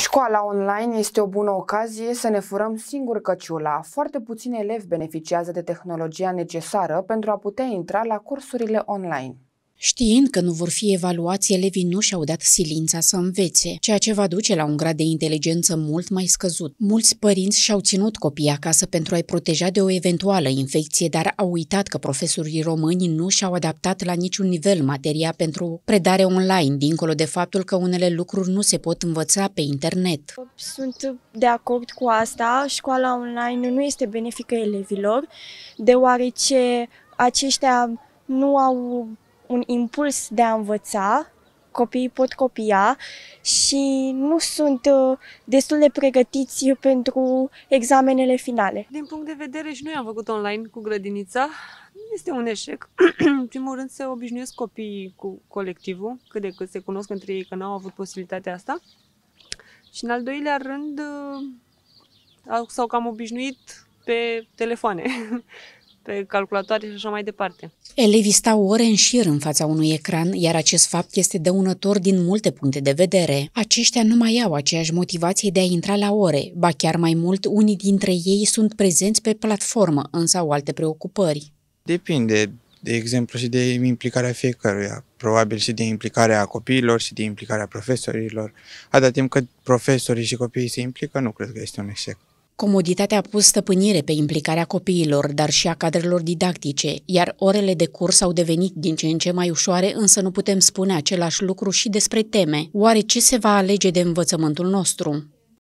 Școala online este o bună ocazie să ne furăm singur căciula. Foarte puțini elevi beneficiază de tehnologia necesară pentru a putea intra la cursurile online. Știind că nu vor fi evaluați, elevii nu și-au dat silința să învețe, ceea ce va duce la un grad de inteligență mult mai scăzut. Mulți părinți și-au ținut copiii acasă pentru a-i proteja de o eventuală infecție, dar au uitat că profesorii români nu și-au adaptat la niciun nivel materia pentru predare online, dincolo de faptul că unele lucruri nu se pot învăța pe internet. Sunt de acord cu asta. Școala online nu este benefică elevilor, deoarece aceștia nu au un impuls de a învăța, copiii pot copia și nu sunt destul de pregătiți pentru examenele finale. Din punct de vedere, și noi am făcut online cu grădinița, este un eșec. În primul rând se obișnuiesc copiii cu colectivul, cât de cât se cunosc între ei, că n-au avut posibilitatea asta. Și în al doilea rând s-au cam obișnuit pe telefoane, pe calculatoare și așa mai departe. Elevii stau ore în șir în fața unui ecran, iar acest fapt este dăunător din multe puncte de vedere. Aceștia nu mai au aceeași motivație de a intra la ore, ba chiar mai mult, unii dintre ei sunt prezenți pe platformă, însă au alte preocupări. Depinde, de exemplu, și de implicarea fiecăruia. Probabil și de implicarea copiilor și de implicarea profesorilor. Atâta timp cât profesorii și copiii se implică, nu cred că este un eșec. Comoditatea a pus stăpânire pe implicarea copiilor, dar și a cadrelor didactice, iar orele de curs au devenit din ce în ce mai ușoare, însă nu putem spune același lucru și despre teme. Oare ce se va alege de învățământul nostru?